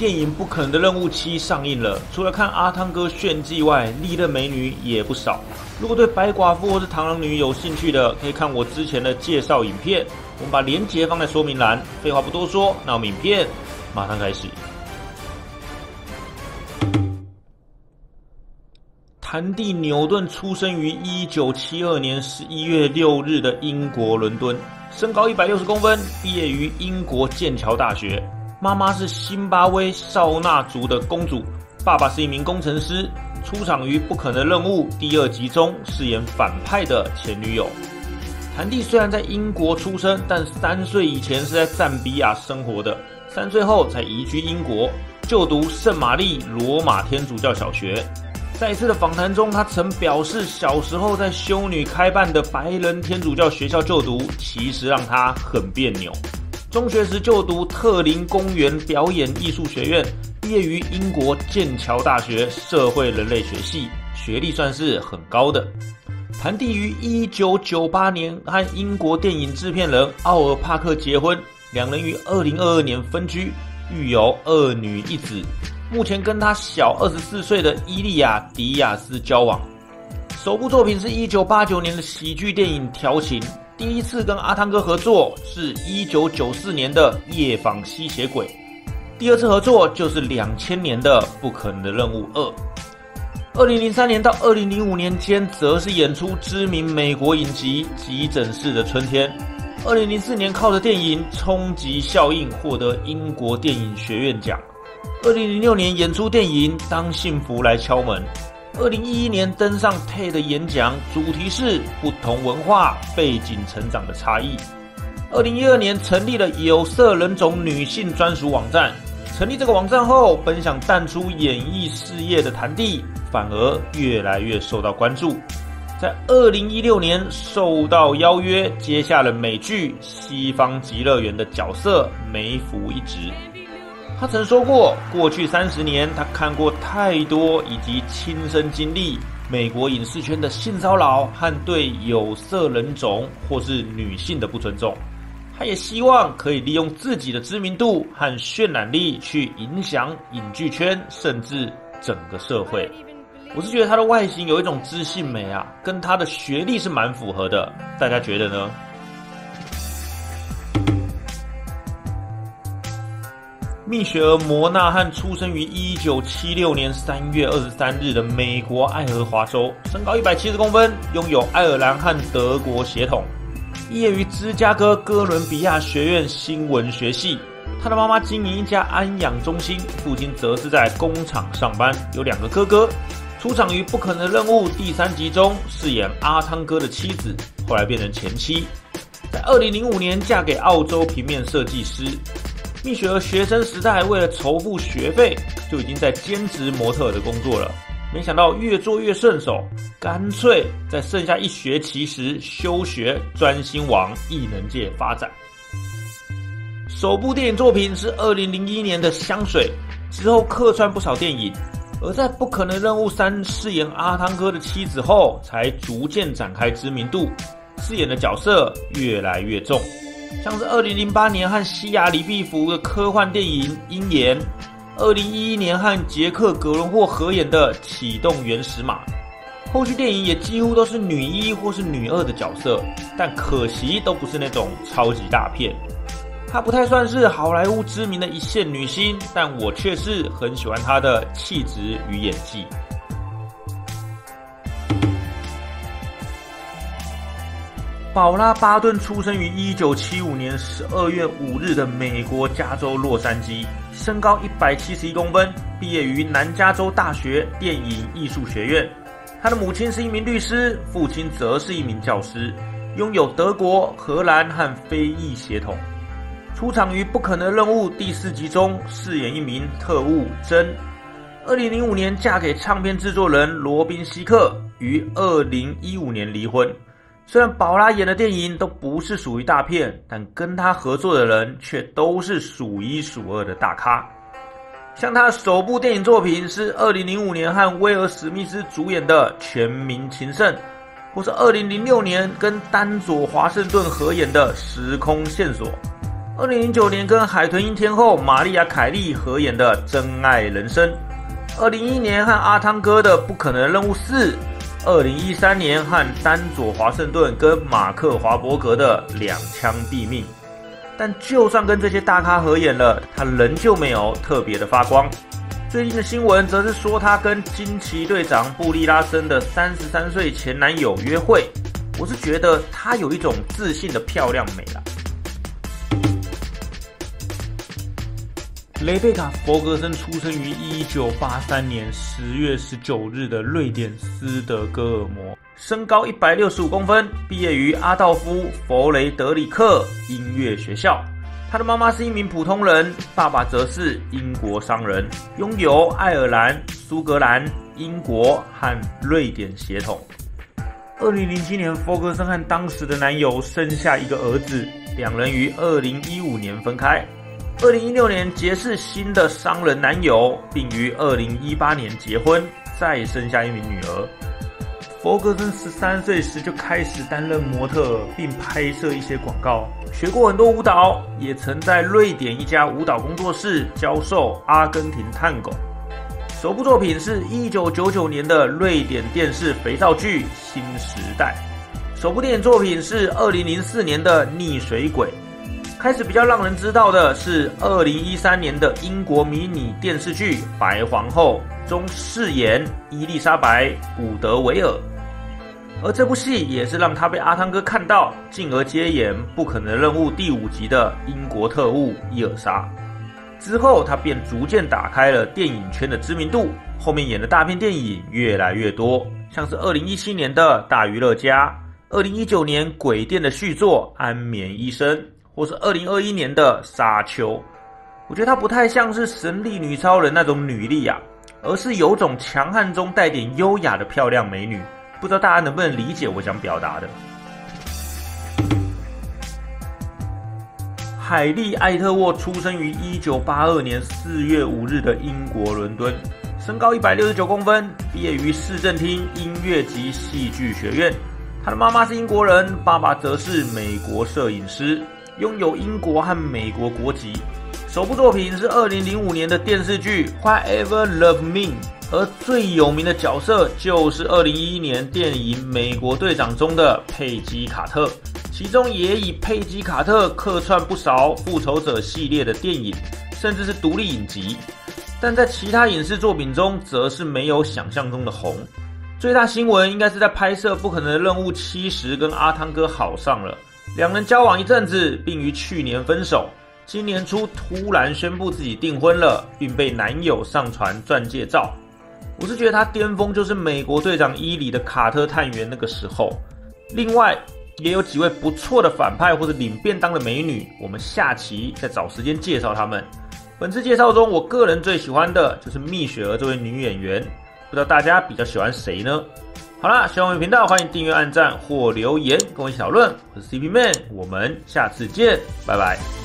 电影《不可能的任务7》上映了，除了看阿汤哥炫技外，历任美女也不少。如果对白寡妇或是螳螂女有兴趣的，可以看我之前的介绍影片，我们把连结放在说明栏。废话不多说，那我们影片马上开始。谭蒂·牛顿出生于1972年11月6日的英国伦敦，身高160公分，毕业于英国剑桥大学。妈妈是辛巴威少纳族的公主，爸爸是一名工程师，出场于《不可能任务》第2集中饰演反派的前女友。谭蒂虽然在英国出生，但3岁以前是在赞比亚生活的，3岁后才移居英国，就读圣玛丽罗马天主教小学。在一次的访谈中，他曾表示，小时候在修女开办的白人天主教学校就读，其实让他很别扭。中学时就读特林公园表演艺术学院，毕业于英国剑桥大学社会人类学系，学历算是很高的。谭蒂于1998年和英国电影制片人奥尔帕克结婚，两人于2022年分居，育有2女1子。目前跟他小24岁的伊利亚·迪亚斯交往。首部作品是1989年的喜剧电影《调情》，第一次跟阿汤哥合作是1994年的《夜访吸血鬼》，第二次合作就是2000年的《不可能的任务2》。2003年到2005年间，则是演出知名美国影集《急诊室的春天》。2004年靠着电影《冲击效应》获得英国电影学院奖。2006年演出电影《当幸福来敲门》。2011年登上 TED 演讲，主题是不同文化背景成长的差异。2012年成立了有色人种女性专属网站。成立这个网站后，本想淡出演艺事业的谭蒂，反而越来越受到关注。在2016年受到邀约，接下了美剧《西方极乐园》的角色梅芙一职。他曾说过，过去30年他看过太多以及亲身经历美国影视圈的性骚扰和对有色人种或是女性的不尊重。他也希望可以利用自己的知名度和渲染力去影响影剧圈，甚至整个社会。我是觉得他的外形有一种知性美啊，跟他的学历是蛮符合的，大家觉得呢？蜜雪儿·摩纳汉出生于1976年3月23日的美国爱荷华州，身高170公分，拥有爱尔兰和德国血统，毕业于芝加哥哥伦比亚学院新闻学系。他的妈妈经营一家安养中心，父亲则是在工厂上班，有2个哥哥。出场于《不可能任务》第3集中，饰演阿汤哥的妻子，后来变成前妻。在2005年嫁给澳洲平面设计师。蜜雪儿学生时代为了筹付学费，就已经在兼职模特儿的工作了。没想到越做越顺手，干脆在剩下1学期时休学，专心往艺能界发展。首部电影作品是2001年的《香水》，之后客串不少电影。而在《不可能任务3》饰演阿汤哥的妻子后，才逐渐展开知名度，饰演的角色越来越重。像是2008年和西雅里毕福的科幻电影《鹰眼》，2011年和杰克·葛伦霍合演的《启动原始码》，后续电影也几乎都是女1或是女2的角色，但可惜都不是那种超级大片。她不太算是好莱坞知名的一线女星，但我却是很喜欢她的气质与演技。宝拉·巴顿出生于1975年12月5日的美国加州洛杉矶，身高171公分，毕业于南加州大学电影艺术学院。他的母亲是一名律师，父亲则是一名教师，拥有德国、荷兰和非裔血统。出场于《不可能任务》第4集中，饰演一名特务珍。2005年嫁给唱片制作人罗宾·希克，于2015年离婚。虽然宝拉演的电影都不是属于大片，但跟她合作的人却都是数1数2的大咖。像她的首部电影作品是2005年和威尔·史密斯主演的《全民情圣》，或是2006年跟丹佐·华盛顿合演的《时空线索》。 2009年跟海豚音天后玛丽亚凯莉合演的《真爱人生》，2011年和阿汤哥的《不可能任务4》，2013年和丹佐华盛顿跟马克华伯格的《两枪毙命》。但就算跟这些大咖合演了，他仍旧没有特别的发光。最近的新闻则是说他跟惊奇队长布利拉森的33岁前男友约会。我是觉得他有一种自信的漂亮美啦。雷贝卡·弗格森出生于1983年10月19日的瑞典斯德哥尔摩，身高165公分，毕业于阿道夫·弗雷德里克音乐学校。他的妈妈是一名普通人，爸爸则是英国商人，拥有爱尔兰、苏格兰、英国和瑞典血统。2007年，弗格森和当时的男友生下一个儿子，两人于2015年分开。2016年结识新的商人男友，并于2018年结婚，再生下一名女儿。弗格森13岁时就开始担任模特，并拍摄一些广告，学过很多舞蹈，也曾在瑞典一家舞蹈工作室教授阿根廷探戈。首部作品是1999年的瑞典电视肥皂剧《新时代》，首部电影作品是2004年的《溺水鬼》。开始比较让人知道的是2013年的英国迷你电视剧《白皇后》中饰演伊丽莎白·伍德维尔，而这部戏也是让他被阿汤哥看到，进而接演《不可能任务》第5集的英国特务伊尔莎。之后他便逐渐打开了电影圈的知名度，后面演的大片电影越来越多，像是2017年的《大娱乐家》，2019年《鬼店》的续作《安眠医生》，或是2021年的《沙丘》。我觉得她不太像是神力女超人那种女力啊，而是有种强悍中带点优雅的漂亮美女。不知道大家能不能理解我想表达的。海莉·艾特沃出生于1982年4月5日的英国伦敦，身高169公分，毕业于市政厅音乐及戏剧学院。她的妈妈是英国人，爸爸则是美国摄影师，拥有英国和美国国籍。首部作品是2005年的电视剧《Whatever Love Me》，而最有名的角色就是2011年电影《美国队长》中的佩姬·卡特，其中也以佩姬·卡特客串不少复仇者系列的电影，甚至是独立影集。但在其他影视作品中，则是没有想象中的红。最大新闻应该是在拍摄《不可能任务7》时跟阿汤哥好上了，两人交往一阵子，并于去年分手。今年初突然宣布自己订婚了，并被男友上传钻戒照。我是觉得他巅峰就是美国队长1里的卡特探员那个时候。另外也有几位不错的反派或者领便当的美女，我们下期再找时间介绍他们。本次介绍中，我个人最喜欢的就是蜜雪儿这位女演员，不知道大家比较喜欢谁呢？好啦，喜欢我的频道，欢迎订阅、按赞或留言跟我一起讨论。我是 CP Man， 我们下次见，拜拜。